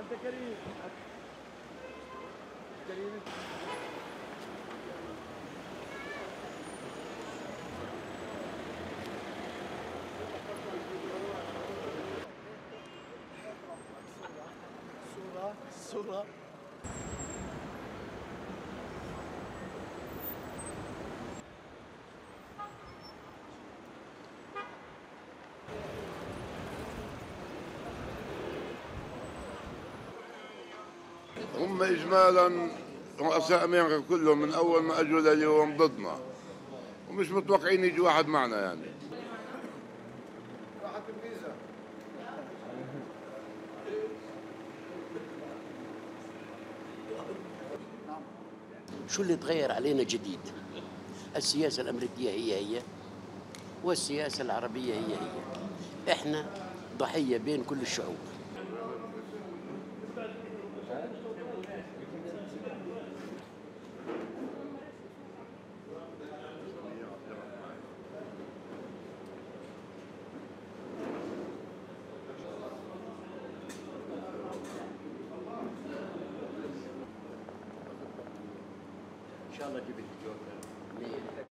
كريم كريم صورة هم إجمالا رؤساء أمريكا كلهم من أول ما أجوا لليوم ضدنا، ومش متوقعين يجي واحد معنا يعني. راحت الفيزا. شو اللي تغير علينا جديد؟ السياسة الأمريكية هي والسياسة العربية هي إحنا ضحية بين كل الشعوب. إن شاء الله جبت الجوكر.